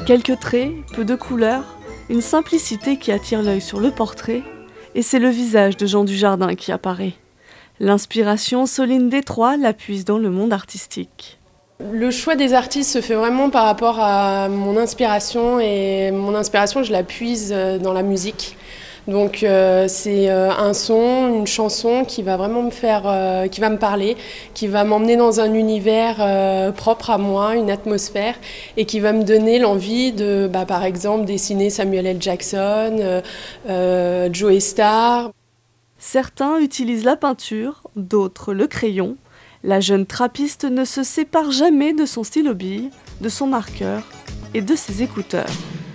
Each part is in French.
Quelques traits, peu de couleurs, une simplicité qui attire l'œil sur le portrait, et c'est le visage de Jean Dujardin qui apparaît. L'inspiration, Soline Détroit la puise dans le monde artistique. Le choix des artistes se fait vraiment par rapport à mon inspiration, et mon inspiration, je la puise dans la musique. Donc c'est un son, une chanson qui va vraiment qui va me parler, qui va m'emmener dans un univers propre à moi, une atmosphère, et qui va me donner l'envie de, par exemple, dessiner Samuel L. Jackson, Joe Starr. Certains utilisent la peinture, d'autres le crayon. La jeune trappiste ne se sépare jamais de son stylo-bille, de son marqueur et de ses écouteurs.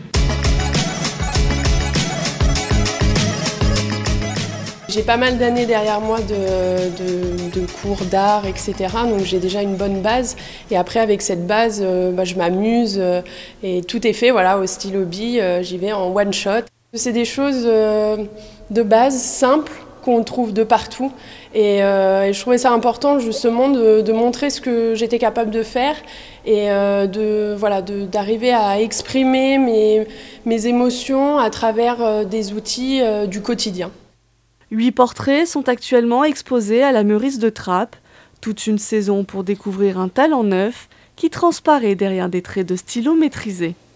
J'ai pas mal d'années derrière moi de cours d'art, etc. Donc j'ai déjà une bonne base. Et après, avec cette base, je m'amuse et tout est fait voilà, au stylo-bille. J'y vais en one shot. C'est des choses de base simples qu'on trouve de partout. Et je trouvais ça important justement de montrer ce que j'étais capable de faire et d'arriver à exprimer mes émotions à travers des outils du quotidien. 8 portraits sont actuellement exposés à la Meurice de Trappes, toute une saison pour découvrir un talent neuf qui transparaît derrière des traits de stylo maîtrisés.